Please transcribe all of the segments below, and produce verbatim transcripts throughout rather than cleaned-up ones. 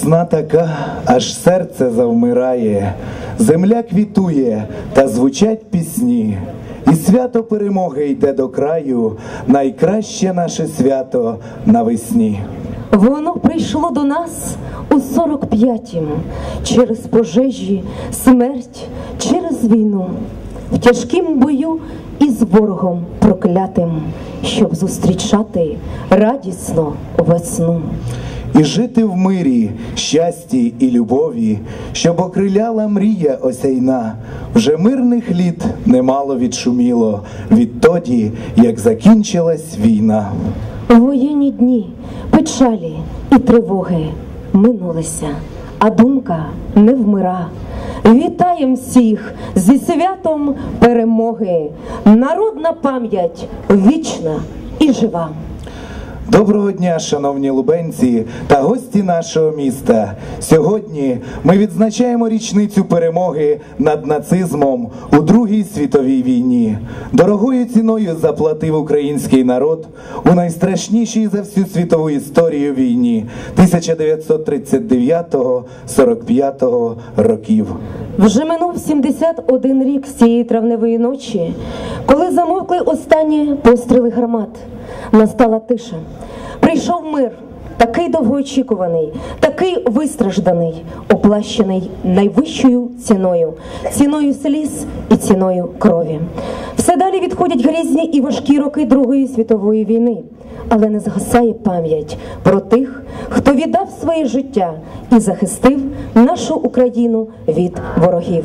Весна така, аж серце завмирає, земля квітує, та звучать пісні. І свято перемоги йде до краю, найкраще наше свято навесні. Воно прийшло до нас у сорок п'ятім, через пожежі, смерть, через війну, в тяжкім бою із ворогом проклятим, щоб зустрічати радісно весну. І жити в мирі, щасті і любові, щоб окриляла мрія осяйна. Вже мирних літ немало відшуміло відтоді, як закінчилась війна. Воєнні дні, печалі і тривоги минулися, а думка не вмира. Вітаєм всіх зі святом перемоги, народна пам'ять вічна і жива. Доброго дня, шановні лубенці та гості нашого міста. Сьогодні ми відзначаємо річницю перемоги над нацизмом у Другій світовій війні. Дорогою ціною заплатив український народ у найстрашнішій за всю світову історію війні тисяча дев'ятсот тридцять дев'ятого — сорок п'ятого років. Вже минув сімдесят один рік з цієї травневої ночі, коли замовкли останні постріли гармат. Настала тиша. Прийшов мир, такий довгоочікуваний, такий вистражданий, оплащений найвищою ціною, ціною сліз і ціною крові. Все далі відходять грізні і важкі роки Другої світової війни, але не згасає пам'ять про тих, хто віддав своє життя і захистив нашу Україну від ворогів.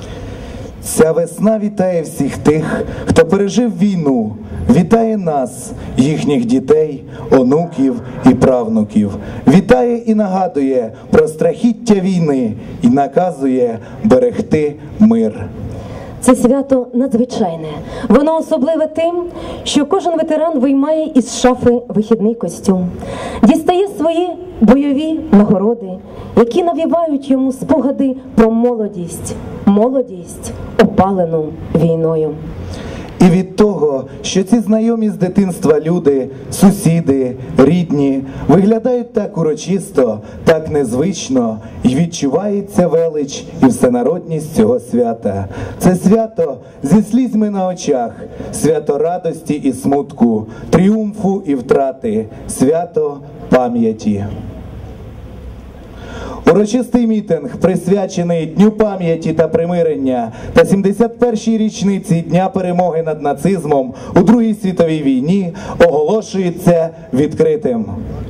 Ця весна вітає всіх тих, хто пережив війну, вітає нас, їхніх дітей, онуків і правнуків. Вітає і нагадує про страхіття війни і наказує берегти мир. Це свято надзвичайне. Воно особливе тим, що кожен ветеран виймає із шафи вихідний костюм, дістає свої бойові нагороди, які навівають йому спогади про молодість, молодість, опалену війною. І від того, що ці знайомі з дитинства люди, сусіди, рідні, виглядають так урочисто, так незвично, і відчувається велич і всенародність цього свята. Це свято зі слізьми на очах, свято радості і смутку, тріумфу і втрати, свято пам'яті. Урочистий мітинг, присвячений Дню пам'яті та примирення та сімдесят першій річниці Дня перемоги над нацизмом у Другій світовій війні, оголошується відкритим.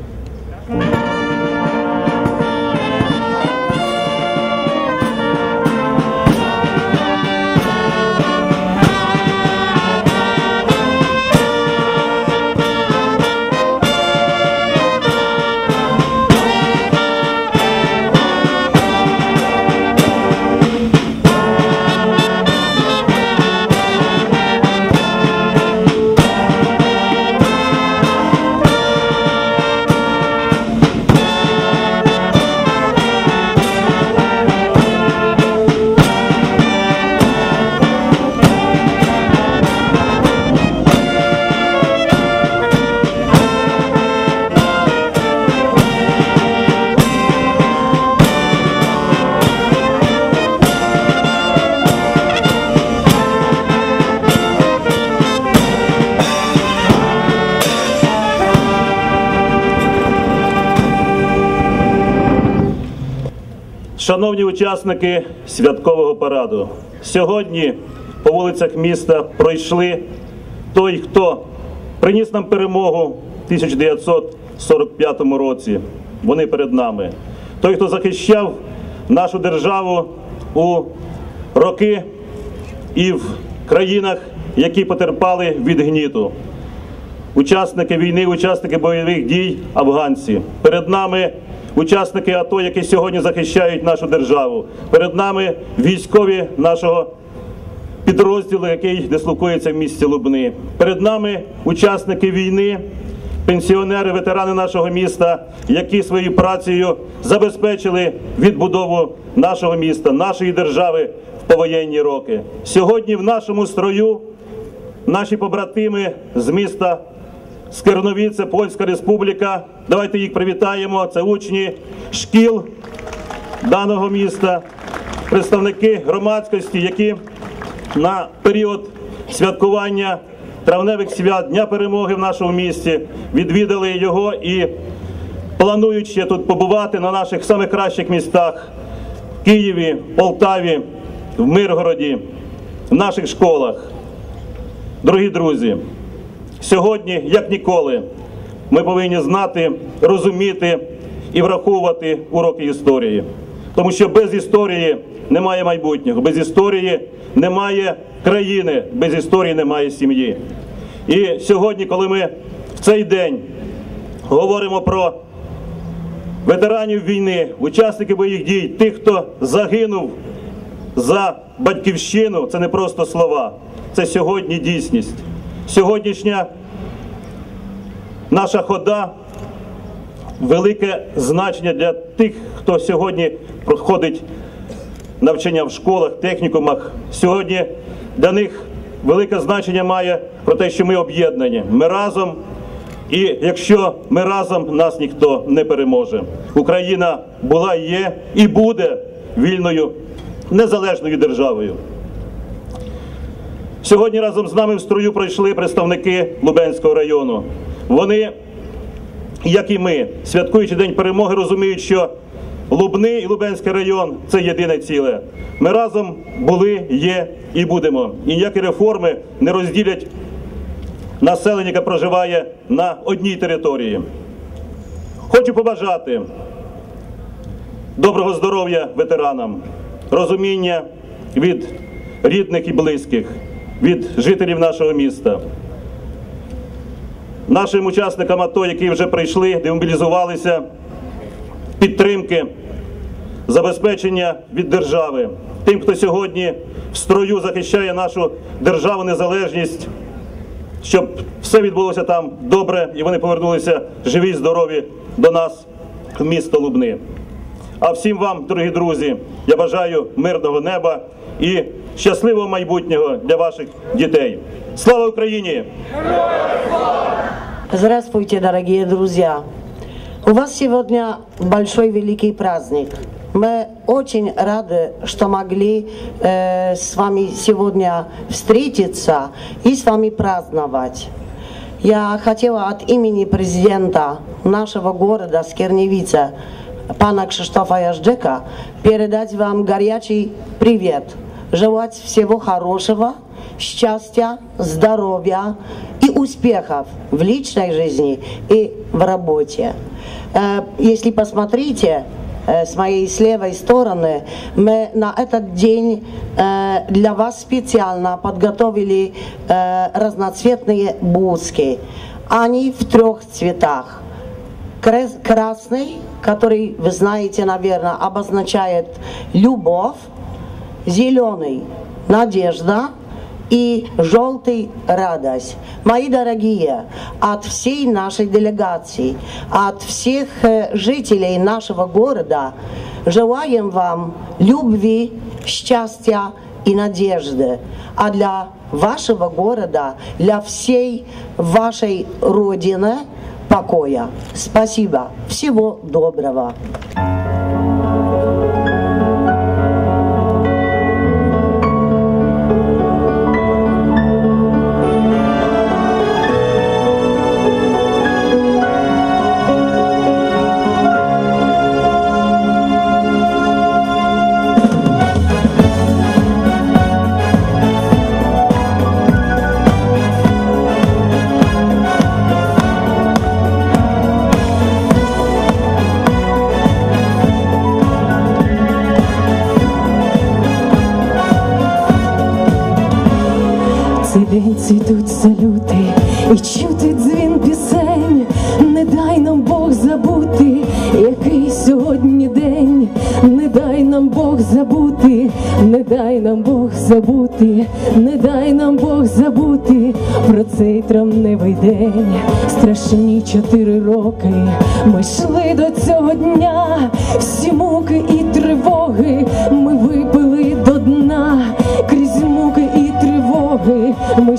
Шановні учасники святкового параду, сьогодні по вулицях міста пройшли той, хто приніс нам перемогу в тисяча дев'ятсот сорок п'ятому році. Вони перед нами. Той, хто захищав нашу державу у роки і в країнах, які потерпали від гніту. Учасники війни, учасники бойових дій, афганці. Перед нами учасники АТО, які сьогодні захищають нашу державу. Перед нами військові нашого підрозділу, який дислокується в місті Лубни. Перед нами учасники війни, пенсіонери, ветерани нашого міста, які своєю працею забезпечили відбудову нашого міста, нашої держави в повоєнні роки. Сьогодні в нашому строю наші побратими з міста Скирнові, це Польська Республіка. Давайте їх привітаємо. Це учні шкіл даного міста, представники громадськості, які на період святкування травневих свят Дня Перемоги в нашому місті відвідали його і планують ще тут побувати на наших самих кращих містах – в Києві, Полтаві, в Миргороді, в наших школах. Дорогі друзі, сьогодні, як ніколи, ми повинні знати, розуміти і враховувати уроки історії. Тому що без історії немає майбутнього, без історії немає країни, без історії немає сім'ї. І сьогодні, коли ми в цей день говоримо про ветеранів війни, учасників бойових дій, тих, хто загинув за батьківщину, це не просто слова, це сьогодні дійсність. Сьогоднішня наша хода – велике значення для тих, хто сьогодні проходить навчання в школах, технікумах. Сьогодні для них велике значення має про те, що ми об'єднані, ми разом, і якщо ми разом, нас ніхто не переможе. Україна була, є і буде вільною, незалежною державою. Сьогодні разом з нами в строю пройшли представники Лубенського району. Вони, як і ми, святкуючи День Перемоги, розуміють, що Лубни і Лубенський район – це єдине ціле. Ми разом були, є і будемо. І ніякі реформи не розділять населення, яке проживає на одній території. Хочу побажати доброго здоров'я ветеранам, розуміння від рідних і близьких, від жителів нашого міста. Нашим учасникам АТО, які вже прийшли, демобілізувалися, підтримки, забезпечення від держави. Тим, хто сьогодні в строю захищає нашу державу, незалежність, щоб все відбулося там добре і вони повернулися живі і здорові до нас в місто Лубни. А всім вам, дорогі друзі, я бажаю мирного неба і щасливого майбутнього для ваших дітей. Слава Україні! Здравствуйте, дорогие друзья! У вас сегодня большой великий праздник. Мы очень рады, что могли э, с вами сегодня встретиться и с вами праздновать. Я хотела от имени президента нашего города Скирневица, пана Кшиштофа Яждека, передать вам горячий привет, желать всего хорошего, счастья, здоровья и успехов в личной жизни и в работе. Если посмотрите с моей с левой стороны, мы на этот день для вас специально подготовили разноцветные бузки. Они в трех цветах. Красный, который, вы знаете, наверное, обозначает любовь, зеленый – надежда, и желтый – радость. Мои дорогие, от всей нашей делегации, от всех жителей нашего города желаем вам любви, счастья и надежды. А для вашего города, для всей вашей родины покоя. Спасибо. Всего доброго. Цвітуть салюти і чути дзвін пісень. Не дай нам Бог забути, який сьогодні день. Не дай нам Бог забути, не дай нам Бог забути, не дай нам Бог забути про цей травневий день. Страшні чотири роки ми йшли до цього дня. Всі муки і тривоги ми випили до дна. Крізь муки і тривоги ми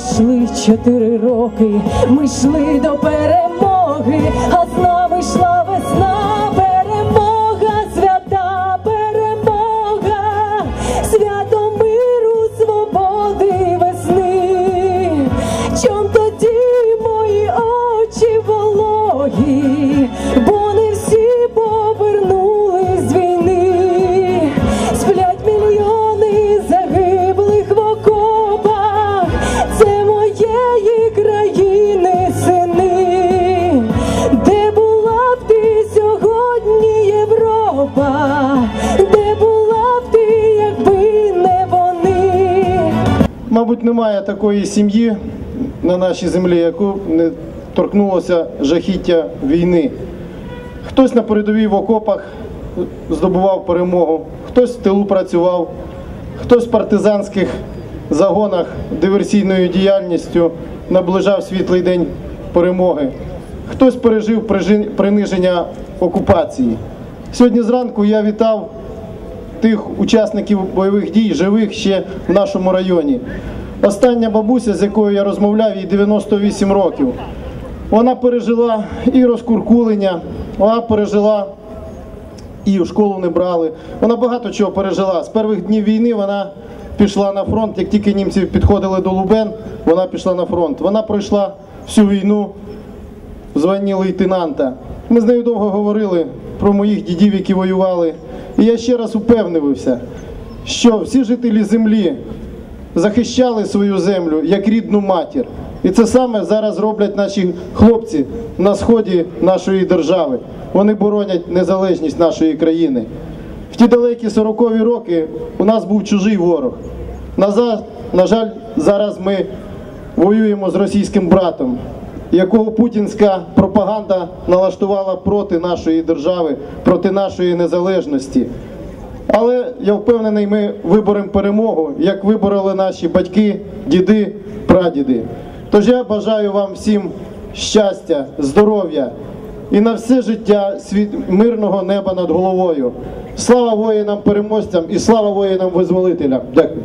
йшли чотири роки, ми йшли до перемоги, а з нами йшла весна. Перемога, свята перемога, свято миру, свободи, весни. Чом тоді мої очі вологі, бо не всі повернулись з війни. Сплять мільйони загиблих в окопах, це моєї країни сини. Де була б ти сьогодні, Європа? Де була б ти, якби не вони? Мабуть, немає такої сім'ї на нашій землі, яку не торкнулося жахіття війни. Хтось на передовій в окопах здобував перемогу, хтось в тилу працював, хтось в партизанських загонах диверсійною діяльністю наближав світлий день перемоги, хтось пережив приниження окупації. Сьогодні зранку я вітав тих учасників бойових дій, живих ще в нашому районі. Остання бабуся, з якою я розмовляв, їй дев'яносто вісім років. Вона пережила і розкуркулення, вона пережила і в школу не брали. Вона багато чого пережила. З перших днів війни вона пішла на фронт. Як тільки німці підходили до Лубен, вона пішла на фронт. Вона пройшла всю війну в званні лейтенанта. Ми з нею довго говорили про моїх дідів, які воювали. І я ще раз упевнився, що всі жителі землі захищали свою землю як рідну матір. І це саме зараз роблять наші хлопці на сході нашої держави. Вони боронять незалежність нашої країни. В ті далекі сорокові роки у нас був чужий ворог. На жаль, зараз ми воюємо з російським братом, якого путінська пропаганда налаштувала проти нашої держави, проти нашої незалежності. Але я впевнений, ми виборемо перемогу, як вибороли наші батьки, діди, прадіди. Тож я бажаю вам всім щастя, здоров'я і на все життя мирного неба над головою. Слава воїнам-переможцям і слава воїнам-визволителям. Дякую.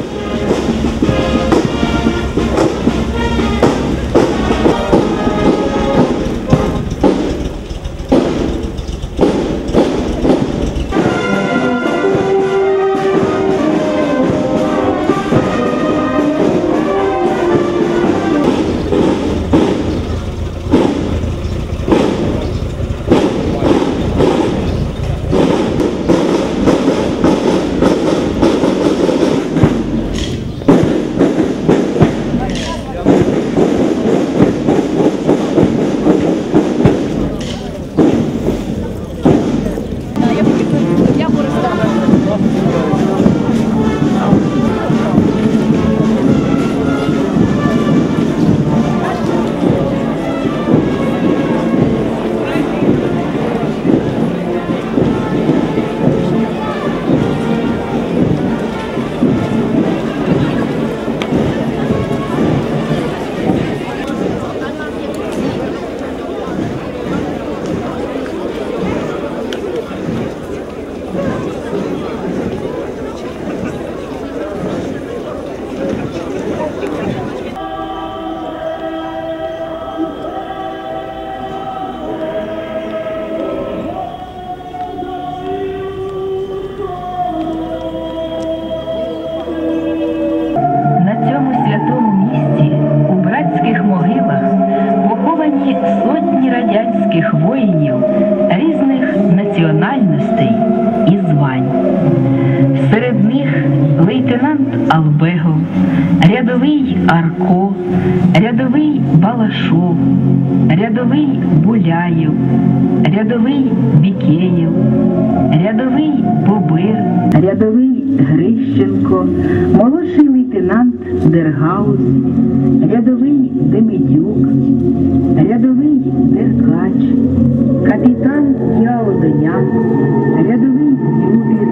воїнів різних національностей і звань. Серед них лейтенант Албегов, рядовий Арко, рядовий Балашов, рядовий Буляєв, рядовий Бікеєв, рядовий Бобир, рядовий Грищенко, молодший лейтенант Дергаус, рядовий Демидюк, рядовий Деркач, капітан Яодонян, рядовий Зюбір,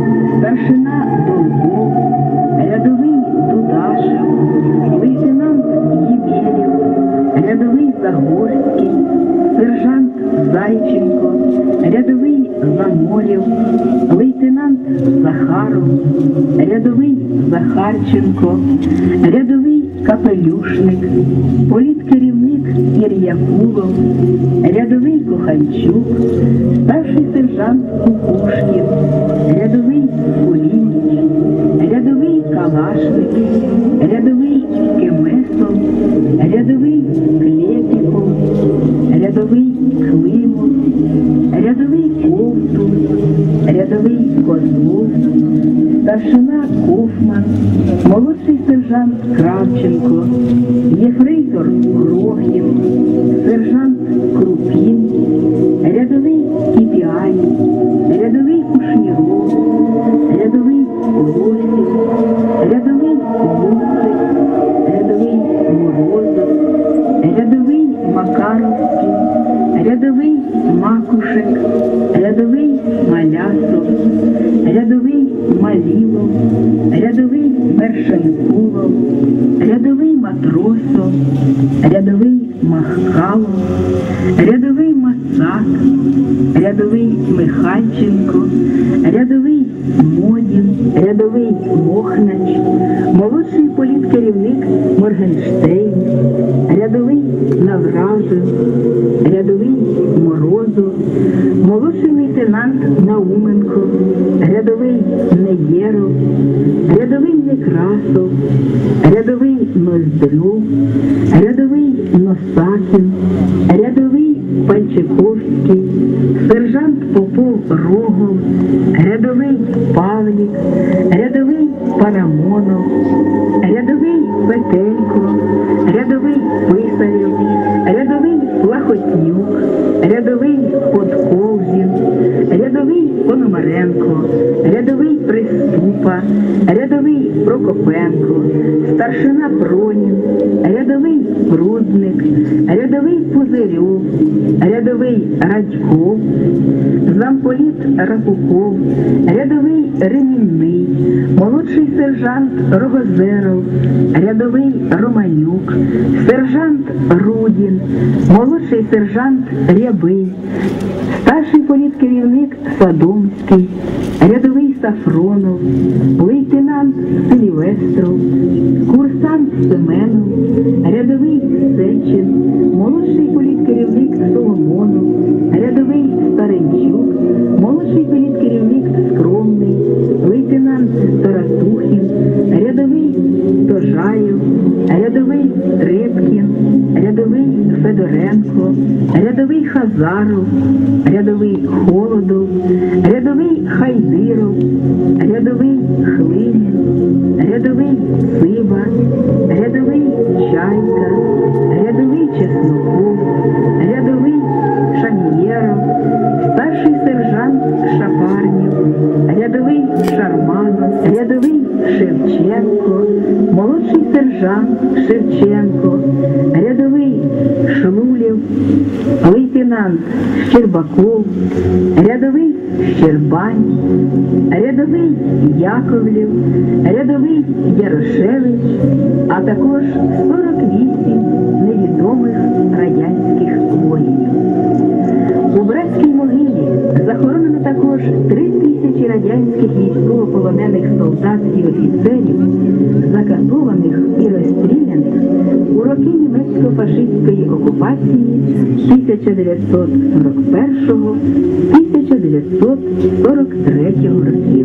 старшина Долгов, рядовий Дудашев, лейтенант Ємєлєв, рядовий Загорський, сержант Зайченко, рядовий Замолєв, лейтенант Захаров, рядовий Захарченко, рядовий Капелюшник, політкерівник Ір'якулов, рядовий Коханчук, старший сержант Кукушкін, рядовий Кулініч, рядовий Калашник, рядовий Кемесов, рядовий Клєпіков, рядовий Климов, рядовий Ковтун, рядовий Козлов, старшина Кофман, молодший сержант Кравченко, єфрейтор Грохін, сержант Крупін, рядовий Кіпіай, рядовий Кушніров, рядовий Лосів, рядовий Луцик, рядовий Морозов, рядовий Макаровський, рядовий Макушек, рядовий Малясов, рядовий Малілов, рядовий Мершенкулов, рядовий Матросов, рядовий Махкалов, рядовий Мацак, рядовий Михальченко, рядовий Модін, рядовий Мохнач, молодший політкерівник Моргенштейн, рядовий Навражин, рядовий Морозов, молодший лейтенант Науменко, рядовий Неєров, рядовий Некрасов, рядовий Ноздрюк, рядовий Носакін, рядовий Пальчиковський, сержант Попов Рогов, рядовий Павлік, рядовий Парамонов, рядовий Петелько, рядовий Писарів, рядовий Плахотнюк, рядовий Подковзін, рядовий Пономаренко, рядовий Приступа, рядовий Прокопенко, старшина Пронін, рядовий Прудник, рядовий Пузирьов, рядовий Радьков, замполіт Рапуков, рядовий Ремінний, молодший сержант Рогозеров, рядовий Романюк, сержант Рудін, молодший сержант Рябий, старший політкерівник Садомський, рядовий Сафронов, лейтенант Сильвестров, курсант Семенов, рядовий Сечин, молодший політкерівник Соломонов, рядовий Старенчук, молодший політкерівник Скромний, лейтенант Таратухін, рядовий Тожаєв, рядовий Репкін, рядовий Федоренко, рядовий Хазаров, рядовий Холодов, рядовий Хайдиров, рядовий Хлинін, рядовий Циба, рядовий Чайка, рядовий Чесноков, рядовий Шаньєров, старший сержант Шапарнів, рядовий Шарманов, рядовий Шевченко, молодший сержант Шевченко, рядовий Шлулєв, лейтенант Щербаков, рядовий Щербань, рядовий Яковлів, рядовий Ярошевич, а також сорок вісім невідомих радянських воїнів. У братській могилі захоронено також три тисячі радянських військовополонених солдат і офіцерів, закатованих і розстріляних у роки німецько-фашистської окупації тисяча дев'ятсот сорок першого - тисяча дев'ятсот сорок третього років.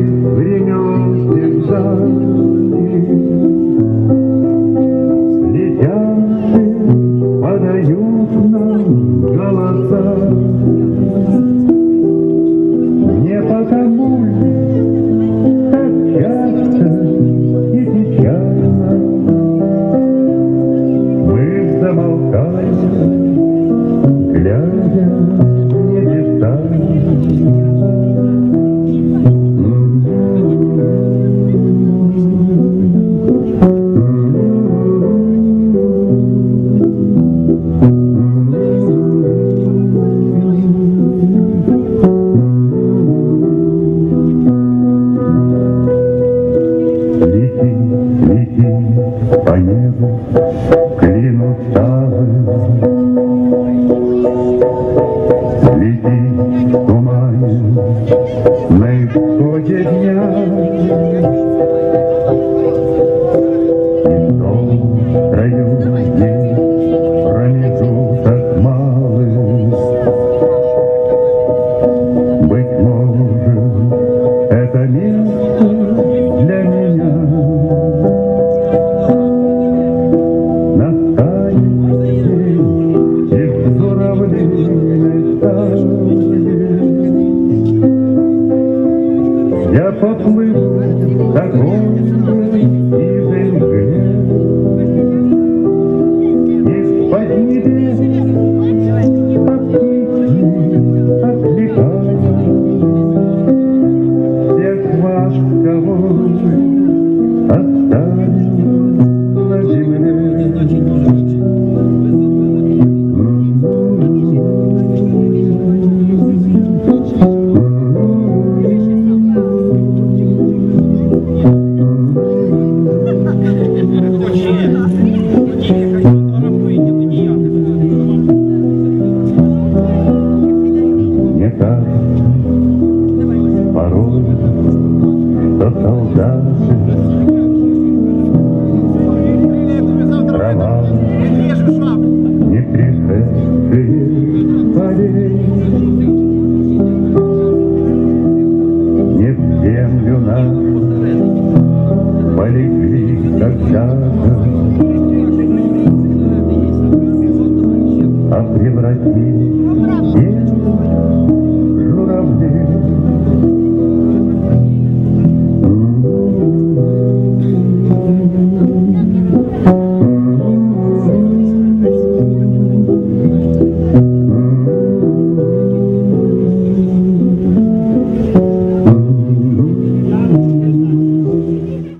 времен давних, летящие подают нам голоса. Не потому ли так часто и печально мы замолкаем, глядя в небеса. Лети, лети по небу, клину ставы. Лети в тумане на исходе дня. И в том краю есть промежуток малый. Быть может, это место для меня. Настанет день из журавлиной стаи. Я поплыву к огромной сизой мгле. Из-под небес по птичьи окликаю всех вас, кого оставил на земле. Мне кажется, порой, что солдаты трава, не пришедшие полей, не в землю нашу полегли когда-то, а превратились в журавлей.